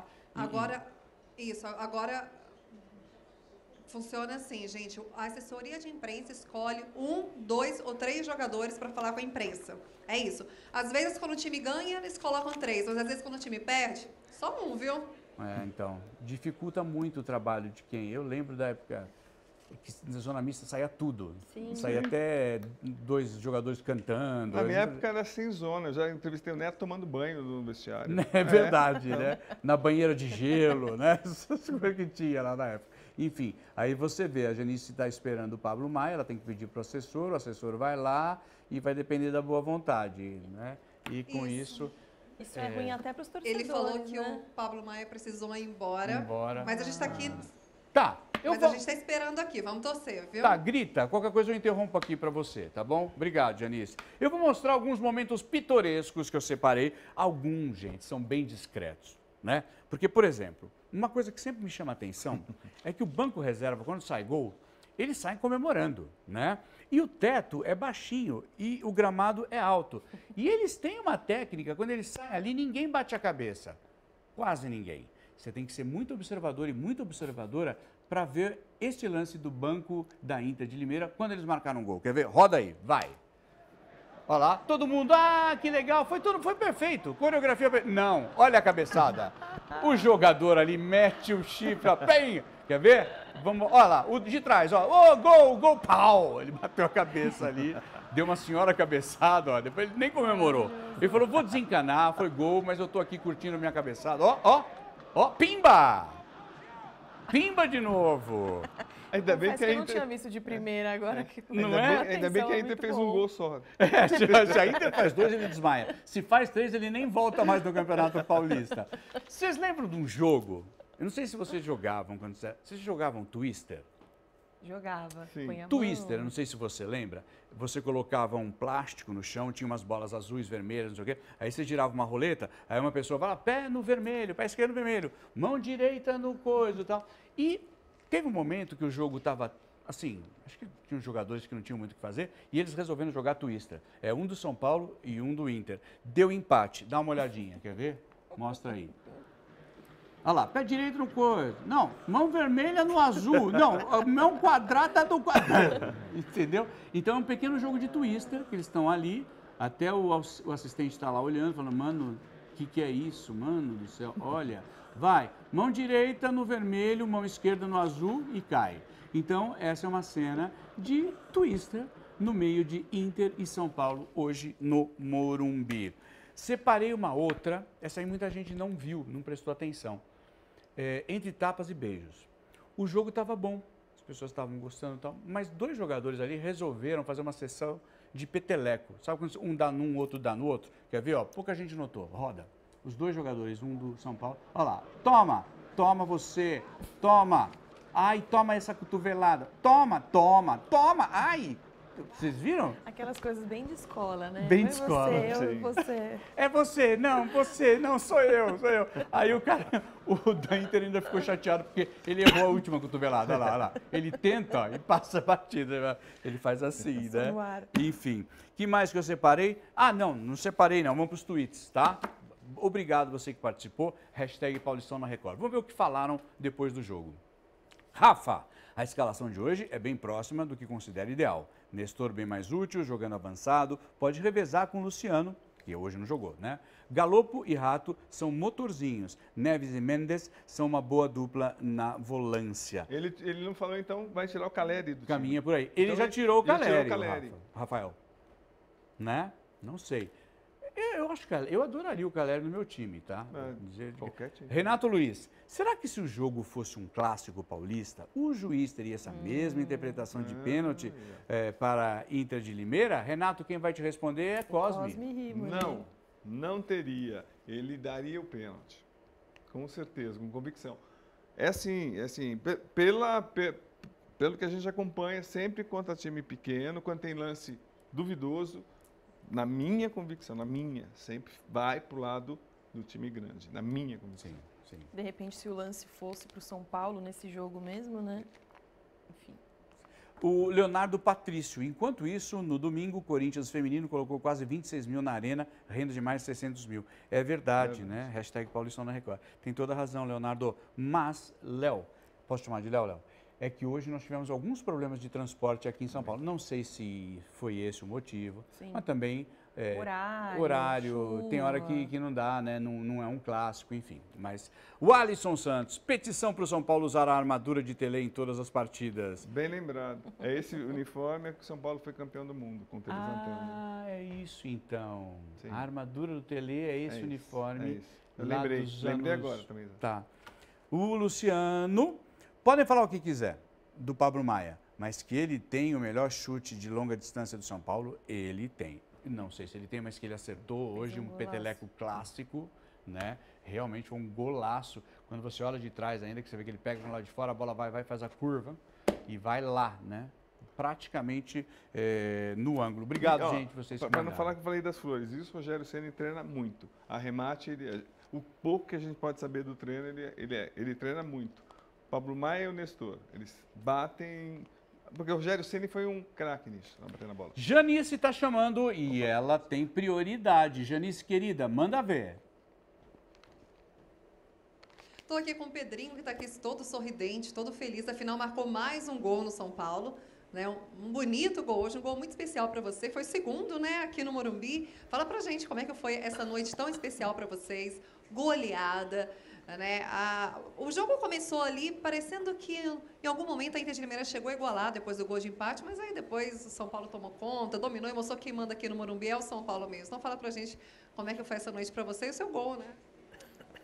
Agora funciona assim, gente. A assessoria de imprensa escolhe 1, 2 ou 3 jogadores para falar com a imprensa. É isso. Às vezes, quando o time ganha, eles colocam 3. Mas às vezes, quando o time perde, só 1, viu? Então, dificulta muito o trabalho de quem? Eu lembro da época que na zona mista saía tudo. Sim. Saía até 2 jogadores cantando. Na minha época era sem zona, eu já entrevistei o Neto tomando banho no vestiário. É verdade, né? Na banheira de gelo, né? Essas coisas que tinha lá na época. Enfim, aí você vê, a Janice está esperando o Pablo Maia, ela tem que pedir para o assessor vai lá e vai depender da boa vontade, né? E com isso... Isso é ruim até para os torcedores, Ele falou que né? o Pablo Maia precisou ir embora. Mas a gente está aqui... Tá. A gente está esperando aqui, vamos torcer, viu? Tá, grita. Qualquer coisa eu interrompo aqui para você, tá bom? Obrigado, Janice. Eu vou mostrar alguns momentos pitorescos que eu separei. Alguns, gente, são bem discretos, né? Porque, por exemplo, uma coisa que sempre me chama a atenção é que o banco reserva, quando sai gol, eles saem comemorando, né? E o teto é baixinho e o gramado é alto. E eles têm uma técnica, quando eles saem ali, ninguém bate a cabeça. Quase ninguém. Você tem que ser muito observador e muito observadora para ver este lance do banco da Inter de Limeira quando eles marcaram um gol. Quer ver? Roda aí, vai. Olha lá, todo mundo, que legal, foi perfeito, coreografia perfeita. Não, olha a cabeçada. O jogador ali mete o chifre, bem, quer ver? Vamos, olha lá, o de trás, gol, pau. Ele bateu a cabeça ali, deu uma senhora cabeçada, depois ele nem comemorou. Ele falou, vou desencanar, foi gol, mas eu tô aqui curtindo a minha cabeçada, Ó, pimba! Pimba de novo. Ainda bem Confesso que que a eu não Inter... tinha visto de primeira agora. Que Não Ainda é? bem, ainda bem que a Atenção, Inter muito fez bom. um gol só. Se a Inter faz 2, ele desmaia. Se faz 3, ele nem volta mais no Campeonato Paulista. Vocês lembram de um jogo? Eu não sei se vocês jogavam quando vocês jogavam Twister. Jogava. Sim. Põe a Twister, eu mão. não sei se você lembra. Você colocava um plástico no chão, tinha umas bolas azuis, vermelhas, não sei o quê. Aí você girava uma roleta, aí uma pessoa fala, pé no vermelho, pé esquerdo no vermelho, mão direita no coisa e tal. E teve um momento que o jogo estava assim, acho que tinha uns jogadores que não tinham muito o que fazer, e eles resolveram jogar Twister. É um do São Paulo e um do Inter. Deu empate, dá uma olhadinha, quer ver? Mostra aí. Olha lá, pé direito no coisa. Não, mão vermelha no azul. Não, mão quadrada no quadrado. Entendeu? Então é um pequeno jogo de Twister, que eles estão ali, até o assistente está lá olhando, falando, mano, o que é isso? Mano do céu, olha, vai, mão direita no vermelho, mão esquerda no azul e cai. Então, essa é uma cena de Twister no meio de Inter e São Paulo, hoje no Morumbi. Separei uma outra, essa aí muita gente não viu, não prestou atenção. Entre tapas e beijos. O jogo estava bom, as pessoas estavam gostando e tal, mas 2 jogadores ali resolveram fazer uma sessão de peteleco. Sabe quando um dá num, outro dá no outro? Quer ver? Ó, pouca gente notou. Roda. Os 2 jogadores, um do São Paulo. Olha lá. Toma, toma você, toma. Ai, toma essa cotovelada. Toma, toma, toma. Ai. Vocês viram? Aquelas coisas bem de escola, né? Bem Não de é escola, Você, eu sim. e você. É você, não, sou eu. Aí o cara, o da Inter ainda ficou chateado porque ele errou a última cotovelada, olha lá. Ele tenta, ó, e passa a batida, ele faz assim, Passou né? no ar. Enfim, que mais que eu separei? Ah, não separei não, vamos para os tweets, tá? Obrigado você que participou, hashtag Paulistão na Record. Vamos ver o que falaram depois do jogo. Rafa, a escalação de hoje é bem próxima do que considera ideal. Nestor bem mais útil, jogando avançado, pode revezar com Luciano, que hoje não jogou, né? Galopo e Rato são motorzinhos. Neves e Mendes são uma boa dupla na volância. Ele não falou, então vai tirar o Caleri do time. Caminha por aí. Ele Então, já tirou o já tirou Caleri, o Caleri. Rafael. Né? Não sei. Eu acho que eu adoraria o Caleri no meu time, tá? Qualquer time. Renato Luiz, será que se o jogo fosse um clássico paulista, o juiz teria essa mesma interpretação de pênalti para Inter de Limeira? Renato, quem vai te responder é Cosme. Cosme Rimo, né? Não teria. Ele daria o pênalti. Com certeza, com convicção. É assim, pelo que a gente acompanha, sempre contra time pequeno, quando tem lance duvidoso, na minha convicção, sempre vai para o lado do time grande, na minha convicção. Sim. De repente, se o lance fosse para o São Paulo nesse jogo mesmo, né? Enfim. O Leonardo Patrício, enquanto isso, no domingo, o Corinthians feminino colocou quase 26 mil na arena, renda de mais de 600 mil. É verdade, né? Hashtag Paulistão na Record. Tem toda a razão, Leonardo. Mas, Léo, posso chamar de Léo? É que hoje nós tivemos alguns problemas de transporte aqui em São Paulo. Não sei se foi esse o motivo, Sim. mas também Horário, tem hora chuva. que não dá, né? Não é um clássico, enfim. Mas o Alisson Santos, petição para o São Paulo usar a armadura de Tele em todas as partidas. Bem lembrado. É esse uniforme que o São Paulo foi campeão do mundo com televisão Ah, é isso então. Sim. A armadura do Tele é esse uniforme. É isso. Eu lá lembrei dos agora anos- também. Tá. O Luciano, podem falar o que quiser do Pablo Maia, mas que ele tem o melhor chute de longa distância do São Paulo, ele tem. Não sei se ele tem, mas que ele acertou hoje um golaço. peteleco clássico, né? Realmente foi um golaço. Quando você olha de trás ainda, que você vê que ele pega para um lado de fora, a bola vai, faz a curva e vai lá, né? Praticamente no ângulo. Obrigado, gente, vocês que Para não mandaram. falar que eu falei das flores, isso o Rogério Ceni treina muito. Arremate, o pouco que a gente pode saber do treino, ele treina muito. Pablo Maia e o Nestor, eles batem... Porque o Rogério Ceni foi um craque nisso, na bater na bola. Janice está chamando e ela tem prioridade. Janice, querida, manda ver. Estou aqui com o Pedrinho, que está aqui todo sorridente, todo feliz. Afinal, marcou mais um gol no São Paulo. Né? Um bonito gol hoje, um gol muito especial para você. Foi o segundo, né, aqui no Morumbi. Fala pra gente como é que foi essa noite tão especial para vocês. Goleada. Né? O jogo começou ali parecendo que em algum momento a Inter de Limeira chegou a igualar depois do gol de empate, mas aí depois o São Paulo tomou conta, dominou e mostrou que quem manda aqui no Morumbi é o São Paulo mesmo. Então fala pra gente como é que foi essa noite para você e o seu gol, né?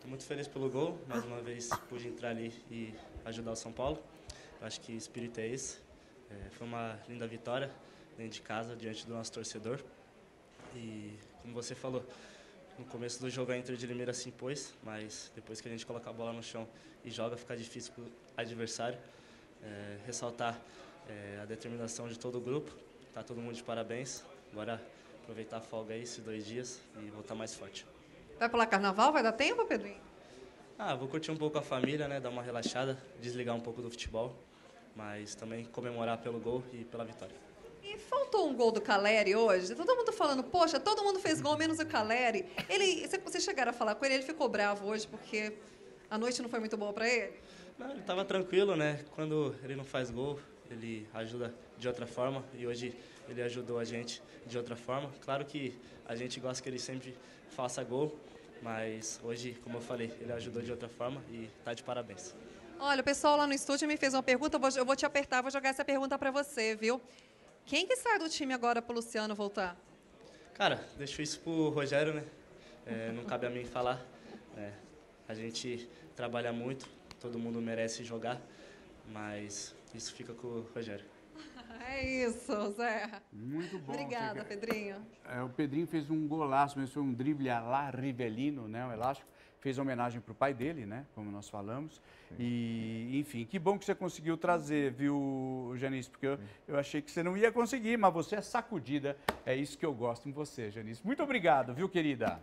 Estou muito feliz pelo gol. Mais uma vez pude entrar ali e ajudar o São Paulo. Eu acho que o espírito é esse. Foi uma linda vitória dentro de casa, diante do nosso torcedor. E, como você falou, no começo do jogo a Inter de Limeira se impôs, mas depois que a gente coloca a bola no chão e joga, fica difícil para o adversário. Ressaltar a determinação de todo o grupo. Tá todo mundo de parabéns. Agora aproveitar a folga aí, esses 2 dias, e voltar mais forte. Vai pular carnaval? Vai dar tempo, Pedrinho? Vou curtir um pouco a família, né? Dar uma relaxada, desligar um pouco do futebol, mas também comemorar pelo gol e pela vitória. E faltou um gol do Caleri hoje. Todo mundo falando, poxa, todo mundo fez gol, menos o Caleri. Vocês chegaram a falar com ele, ele ficou bravo hoje porque a noite não foi muito boa para ele? Não, ele estava tranquilo, né? Quando ele não faz gol, ele ajuda de outra forma, e hoje ele ajudou a gente de outra forma. Claro que a gente gosta que ele sempre faça gol, mas hoje, como eu falei, ele ajudou de outra forma e está de parabéns. Olha, o pessoal lá no estúdio me fez uma pergunta, eu vou te apertar, vou jogar essa pergunta para você, viu? Quem que sai do time agora para o Luciano voltar? Cara, deixo isso pro Rogério, né? Não cabe a mim falar. A gente trabalha muito, todo mundo merece jogar, mas isso fica com o Rogério. É isso, Zé. Muito bom. Obrigada, Pedrinho. O Pedrinho fez um golaço, mas foi um drible à la Rivelino, né? O elástico. Fez homenagem para o pai dele, né? Como nós falamos. E, enfim, que bom que você conseguiu trazer, viu, Janice? Porque eu achei que você não ia conseguir, mas você é sacudida. É isso que eu gosto em você, Janice. Muito obrigado, viu, querida?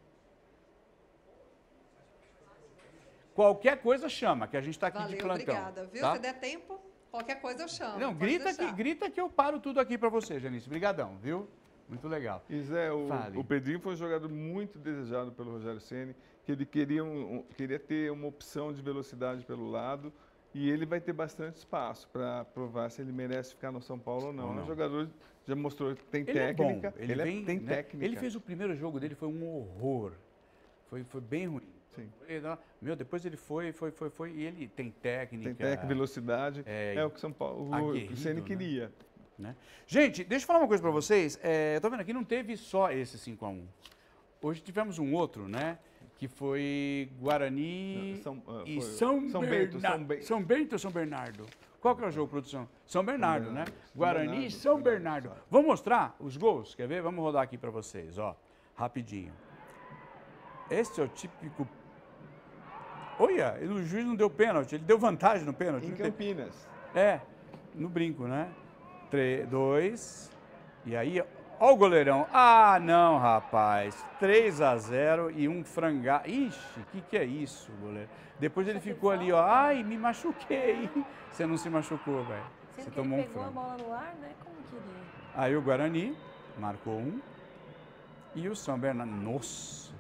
Qualquer coisa chama, que a gente está aqui de plantão. Obrigada, viu? Tá? Se der tempo, qualquer coisa eu chamo. Não, grita que eu paro tudo aqui para você, Janice. Obrigadão, viu? Muito legal. E Zé, o Pedrinho foi um jogador muito desejado pelo Rogério Ceni, que ele queria ter uma opção de velocidade pelo lado, e ele vai ter bastante espaço para provar se ele merece ficar no São Paulo ou não. É um jogador, já mostrou que tem técnica. Tem técnica. Ele fez o primeiro jogo dele, foi um horror. Foi bem ruim. Sim. Depois ele foi, e ele tem técnica. Tem técnica, velocidade. É o que São Paulo, o Ceni queria. Né? Gente, deixa eu falar uma coisa para vocês. Eu tô vendo aqui, não teve só esse 5-1. Hoje tivemos um outro, né? Que foi Guarani e São Bento ou São Bernardo? Qual que é o jogo, produção? São Bernardo, né? Guarani e São Bernardo. Vamos mostrar os gols? Quer ver? Vamos rodar aqui para vocês, ó. Rapidinho. Esse é o típico... Olha, o juiz não deu pênalti, ele deu vantagem no pênalti. Em Campinas. No brinco, né? 3, 2, e aí, ó o goleirão. Ah, não, rapaz. 3-0 e um frangá. Ixi, que é isso, goleiro? Depois ele ficou ali, ó. Ai, me machuquei. Você não se machucou, velho. Você tomou um frango. Pegou a bola no ar, né? Como que ele... Aí o Guarani marcou 1 e o São Bernardo. Nossa.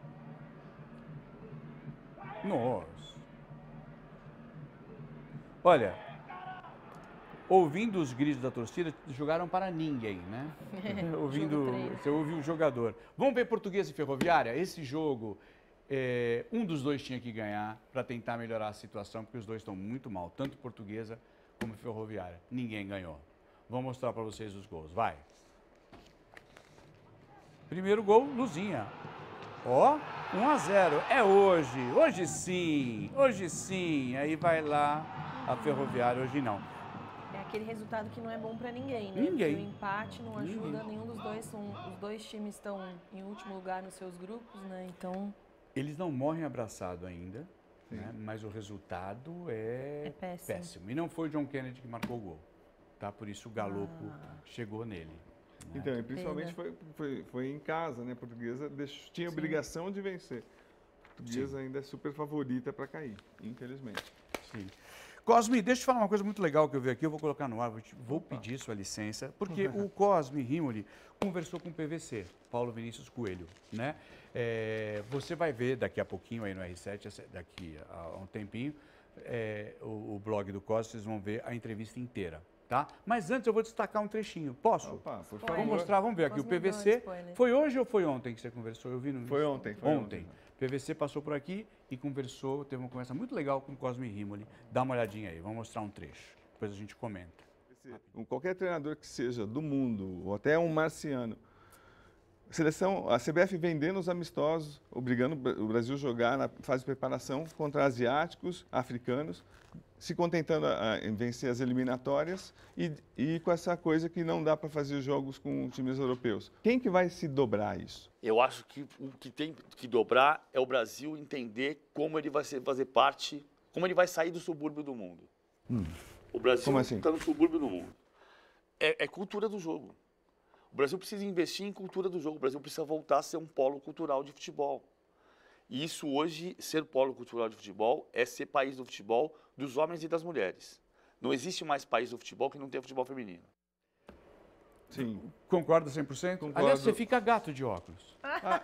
Olha, ouvindo os gritos da torcida, jogaram para ninguém, né? Você ouviu o jogador. Vamos ver Portuguesa e Ferroviária? Esse jogo, um dos dois tinha que ganhar para tentar melhorar a situação, porque os dois estão muito mal, tanto Portuguesa como Ferroviária. Ninguém ganhou. Vou mostrar para vocês os gols. Vai. Primeiro gol, Luzinha. Ó, 1-0. É hoje. Hoje sim. Hoje sim. Aí vai lá a Ferroviária. Hoje não. É aquele resultado que não é bom para ninguém, né? Ninguém. Porque o empate não ajuda nenhum dos dois. Os dois times estão em último lugar nos seus grupos, né? Então... Eles não morrem abraçados ainda, né? Mas o resultado é péssimo. E não foi o John Kennedy que marcou o gol. Tá? Por isso o Galopo chegou nele. Então, e principalmente foi em casa, né? A Portuguesa tinha obrigação de vencer. A Portuguesa ainda é super favorita para cair, infelizmente. Sim. Cosme, deixa eu te falar uma coisa muito legal que eu vi aqui, eu vou colocar no ar, vou pedir sua licença, porque o Cosme Rimoli conversou com o PVC, Paulo Vinícius Coelho, né? Você vai ver daqui a pouquinho aí no R7, daqui a um tempinho, o blog do Cosme, vocês vão ver a entrevista inteira. Tá? Mas antes eu vou destacar um trechinho. Posso? Opa, por favor. Vou mostrar, vamos ver aqui. O PVC. Foi hoje ou foi ontem que você conversou? Eu vi no... Foi ontem. Ontem. PVC passou por aqui e conversou, teve uma conversa muito legal com o Cosme Rimoli. Dá uma olhadinha aí, vamos mostrar um trecho. Depois a gente comenta. Qualquer treinador que seja do mundo, ou até um marciano, a CBF vendendo os amistosos, obrigando o Brasil a jogar na fase de preparação contra asiáticos, africanos, se contentando em vencer as eliminatórias e com essa coisa que não dá para fazer jogos com times europeus. Quem que vai se dobrar isso? Eu acho que o que tem que dobrar é o Brasil entender como ele vai fazer parte, como ele vai sair do subúrbio do mundo. O Brasil está no subúrbio do mundo. É cultura do jogo. O Brasil precisa investir em cultura do jogo. O Brasil precisa voltar a ser um polo cultural de futebol. E isso hoje, ser polo cultural de futebol, é ser país do futebol dos homens e das mulheres. Não existe mais país do futebol que não tenha futebol feminino. Sim. Concorda 100%? Concordo. Aliás, você fica gato de óculos.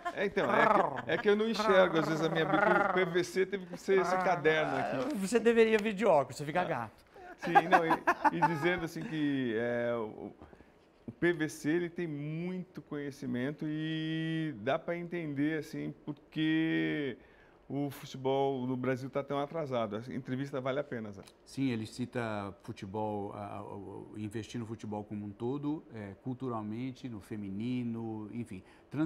É que eu não enxergo, às vezes, a minha bico. O PVC teve que ser esse caderno aqui. Você deveria vir de óculos, você fica gato. Sim, não, e dizendo assim que o PVC ele tem muito conhecimento e dá para entender assim porque o futebol no Brasil está tão atrasado. A entrevista vale a pena, Zé. Sim, ele cita futebol, investir no futebol como um todo, culturalmente, no feminino, enfim,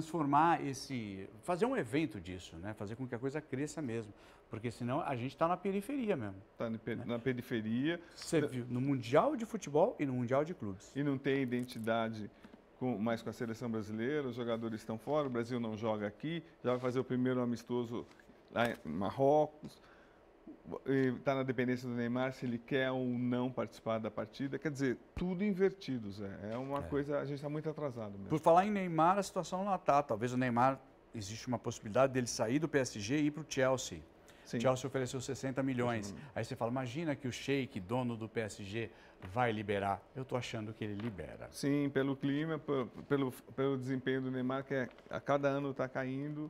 fazer um evento disso, né? Fazer com que a coisa cresça mesmo, porque senão a gente está na periferia mesmo. Está na periferia. Você viu, no Mundial de Futebol e no Mundial de Clubes. E não tem identidade mais com a seleção brasileira, os jogadores estão fora, o Brasil não joga aqui, já vai fazer o primeiro amistoso lá em Marrocos, está na dependência do Neymar, se ele quer ou não participar da partida. Quer dizer, tudo invertido, Zé. É uma coisa, a gente está muito atrasado mesmo. Por falar em Neymar, a situação lá está. Talvez o Neymar, existe uma possibilidade dele sair do PSG e ir para o Chelsea. Sim. O Chelsea ofereceu 60 milhões. Aí você fala, imagina que o Sheik, dono do PSG, vai liberar. Eu estou achando que ele libera. Sim, pelo clima, pelo desempenho do Neymar, que a cada ano está caindo.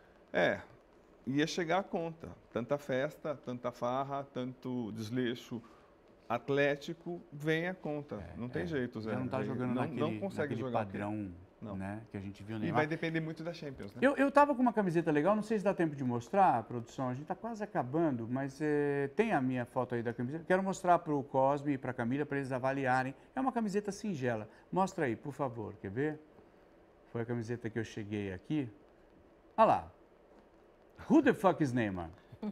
Ia chegar a conta. Tanta festa, tanta farra, tanto desleixo atlético, vem a conta. Não tem jeito, Zé. Ele não está jogando não consegue naquele jogar padrão, né, que a gente viu no Neymar. Neymar. E vai depender muito da Champions, né? Eu estava com uma camiseta legal, não sei se dá tempo de mostrar, produção. A gente está quase acabando, mas tem a minha foto aí da camiseta. Quero mostrar para o Cosme e para a Camila, para eles avaliarem. É uma camiseta singela. Mostra aí, por favor. Quer ver? Foi a camiseta que eu cheguei aqui. Olha lá. Who the fuck is Neymar?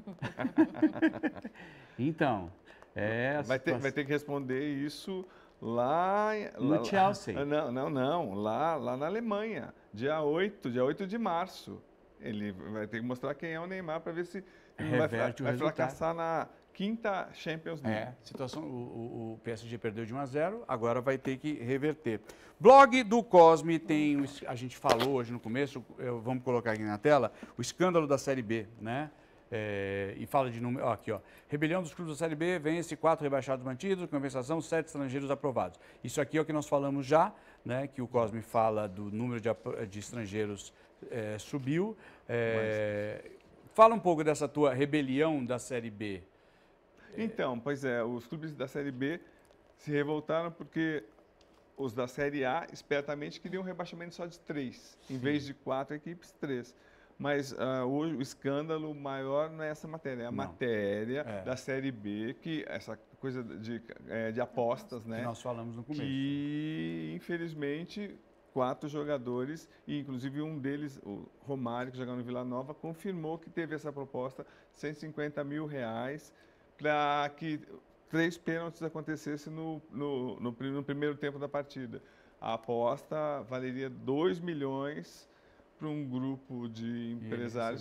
Então, vai ter que responder isso lá no Chelsea. Não, lá na Alemanha, dia 8 de março. Ele vai ter que mostrar quem é o Neymar para ver se vai fracassar na quinta Champions League. Situação, o PSG perdeu de 1-0, agora vai ter que reverter. Blog do Cosme tem, a gente falou hoje no começo, vamos colocar aqui na tela, o escândalo da Série B, né? E fala de número, aqui ó, rebelião dos clubes da Série B, vence 4 rebaixados mantidos, compensação 7 estrangeiros aprovados. Isso aqui é o que nós falamos já, né? Que o Cosme fala do número de estrangeiros subiu. Fala um pouco dessa tua rebelião da Série B. Então, pois os clubes da Série B se revoltaram porque os da Série A, espertamente, queriam um rebaixamento só de 3, em vez de 4 equipes, 3. Mas hoje o escândalo maior não é essa matéria, é a matéria da Série B, que essa coisa de apostas, né? Que nós falamos no começo. Que, infelizmente, 4 jogadores, e inclusive um deles, o Romário, que jogava no Vila Nova, confirmou que teve essa proposta, R$150 mil, para que 3 pênaltis acontecessem no primeiro tempo da partida. A aposta valeria 2 milhões para um grupo de empresários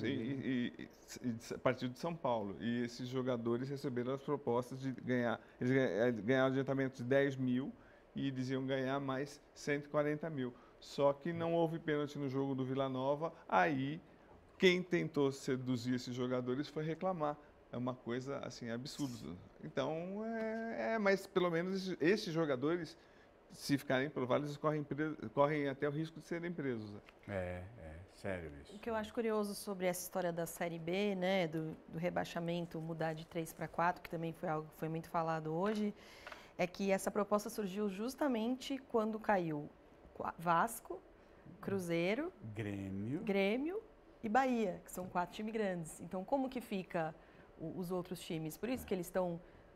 a partir de São Paulo. E esses jogadores receberam as propostas de ganhar. Eles ganharam adiantamento de 10 mil e eles iam ganhar mais 140 mil. Só que não houve pênalti no jogo do Vila Nova. Aí, quem tentou seduzir esses jogadores foi reclamar. É uma coisa, assim, absurda. Então, mas pelo menos esses jogadores, se ficarem provados, eles correm até o risco de serem presos. Sério isso. O que eu acho curioso sobre essa história da Série B, né, do rebaixamento mudar de 3 para 4, que também foi algo que foi muito falado hoje, é que essa proposta surgiu justamente quando caiu Vasco, Cruzeiro, Grêmio e Bahia, que são 4 times grandes. Então, como que fica os outros times? Por isso que eles estão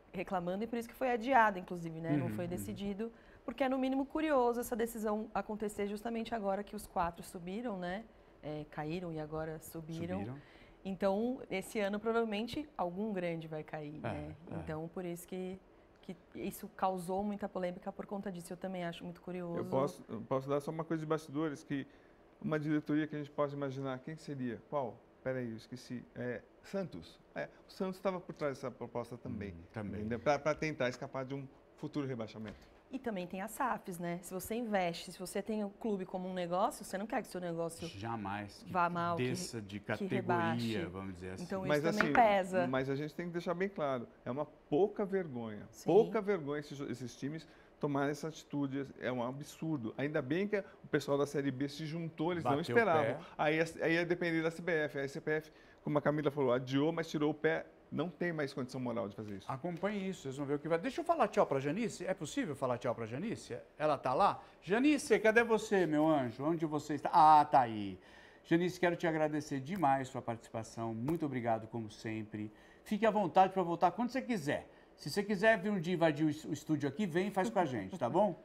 reclamando e por isso que foi adiado, inclusive, né? Não foi decidido, porque é no mínimo curioso essa decisão acontecer justamente agora que os 4 subiram, né? Caíram e agora subiram. Então, esse ano provavelmente algum grande vai cair, né? Então, por isso que isso causou muita polêmica por conta disso. Eu também acho muito curioso. Eu posso dar só uma coisa de bastidores, que uma diretoria que a gente pode imaginar, quem seria? Qual? Peraí, eu esqueci. Santos. O Santos estava por trás dessa proposta também. Para tentar escapar de um futuro rebaixamento. E também tem as SAFs, né? Se você investe, se você tem o clube como um negócio, você não quer que o seu negócio jamais vá mal, desça de categoria, vamos dizer assim. Então isso também pesa. Mas a gente tem que deixar bem claro, é uma pouca vergonha. Sim. Pouca vergonha esses times tomarem essa atitude, é um absurdo. Ainda bem que o pessoal da Série B se juntou, eles não esperavam. Aí ia depender da CBF. Aí a CBF, como a Camila falou, adiou, mas tirou o pé. Não tem mais condição moral de fazer isso. Acompanhe isso, vocês vão ver o que vai. Deixa eu falar tchau para a Janice. É possível falar tchau para a Janice? Ela está lá? Janice, cadê você, meu anjo? Onde você está? Ah, tá aí. Janice, quero te agradecer demais sua participação. Muito obrigado, como sempre. Fique à vontade para voltar quando você quiser. Se você quiser vir um dia invadir o estúdio aqui, vem e faz com a gente, tá bom?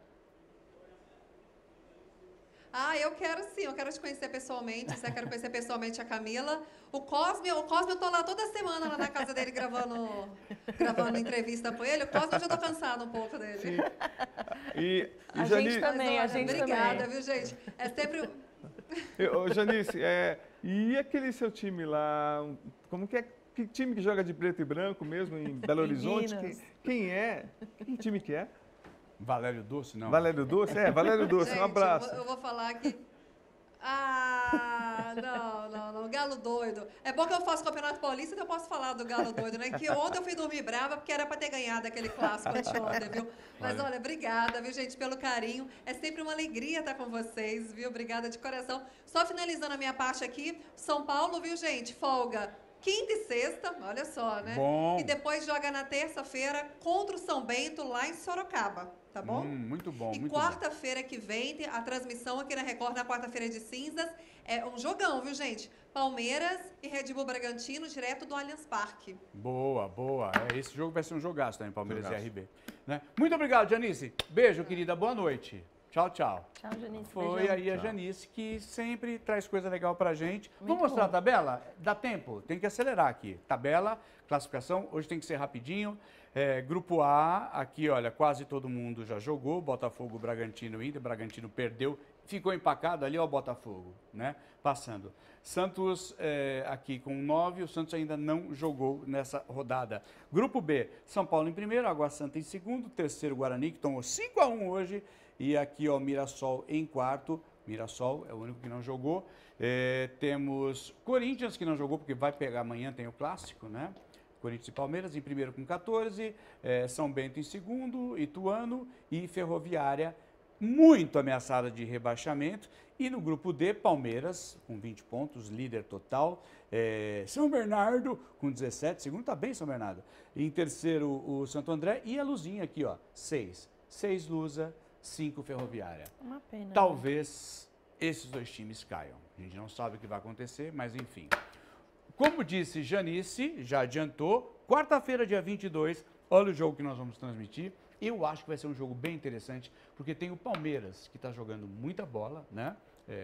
Eu quero sim, eu quero te conhecer pessoalmente, eu quero conhecer pessoalmente a Camila. O Cosme eu tô lá toda semana lá na casa dele gravando entrevista com ele. O Cosme eu já tô cansada um pouco dele. Sim. A gente também, a gente obrigada, viu, gente? É sempre... Janice, e aquele seu time lá, como que é? Que time que joga de preto e branco mesmo em Belo Horizonte? Quem é? Que time que é? Valério Doce, não? Valério Doce? Valério Doce, gente, um abraço. Eu vou falar que... não, Galo doido. É bom que eu faço Campeonato Paulista, então eu posso falar do Galo doido, né? Que ontem eu fui dormir brava porque era para ter ganhado aquele clássico anteontem, viu? Mas olha, obrigada, viu, gente, pelo carinho. É sempre uma alegria estar com vocês, viu? Obrigada de coração. Só finalizando a minha parte aqui, São Paulo, viu, gente? Folga quinta e sexta, olha só, né? Bom. E depois joga na terça-feira contra o São Bento, lá em Sorocaba, tá bom? Muito bom, e quarta-feira que vem, a transmissão aqui na Record, na quarta-feira de cinzas, é um jogão, viu, gente? Palmeiras e Red Bull Bragantino, direto do Allianz Parque. Boa. Esse jogo vai ser um jogaço também, Palmeiras e RB. Né? Muito obrigado, Janice. Beijo, querida. Boa noite. Tchau. Tchau, Janice. Foi beijão. aí a Janice que sempre traz coisa legal pra gente. Muito Vamos mostrar bom. a tabela? Dá tempo? Tem que acelerar aqui. Tabela, classificação, hoje tem que ser rapidinho. Grupo A, aqui, olha, quase todo mundo já jogou. Botafogo, Bragantino, Inter. Bragantino perdeu, ficou empacado ali, ó, o Botafogo, né? Passando. Santos aqui com 9, o Santos ainda não jogou nessa rodada. Grupo B, São Paulo em primeiro, Água Santa em segundo, terceiro Guarani, que tomou 5-1 hoje. E aqui, ó, Mirassol em quarto. Mirassol é o único que não jogou. Temos Corinthians, que não jogou, porque vai pegar amanhã, tem o clássico, né? Corinthians e Palmeiras em primeiro com 14. São Bento em segundo, Ituano e Ferroviária, muito ameaçada de rebaixamento. E no grupo D, Palmeiras, com 20 pontos, líder total. São Bernardo, com 17. Segundo tá bem, São Bernardo. Em terceiro, o Santo André. E a Luzinha aqui, ó, 6. 6 Lusa, 5 Ferroviária. Uma pena. Talvez esses dois times caiam. A gente não sabe o que vai acontecer, mas enfim. Como disse Janice, já adiantou, quarta-feira, dia 22, olha o jogo que nós vamos transmitir. Eu acho que vai ser um jogo bem interessante, porque tem o Palmeiras, que está jogando muita bola, né?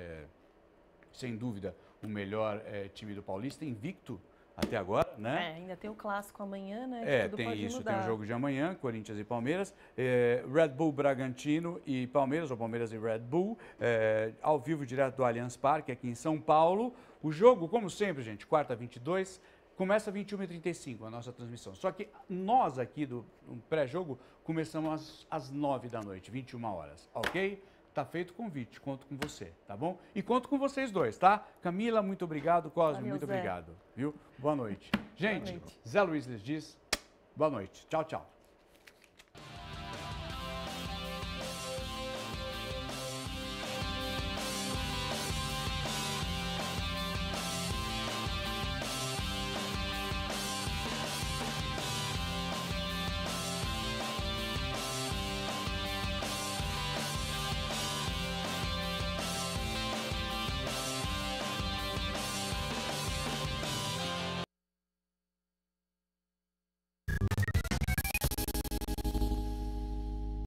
Sem dúvida, o melhor time do Paulista, invicto até agora, né? Ainda tem o clássico amanhã, né? Que tudo tem pode isso, mudar. tem o jogo de amanhã, Corinthians e Palmeiras, Red Bull, Bragantino e Palmeiras, ou Palmeiras e Red Bull, ao vivo, direto do Allianz Parque, aqui em São Paulo. O jogo, como sempre, gente, quarta 22, começa às 21h35, a nossa transmissão. Só que nós aqui do pré-jogo começamos às 9 da noite, 21 horas, ok? Tá feito o convite, conto com você, tá bom? E conto com vocês dois, tá? Camila, muito obrigado. Cosme, Valeu, muito Zé. obrigado, viu? Boa noite. Gente, noite. Zé Luiz lhes diz boa noite. Tchau, tchau.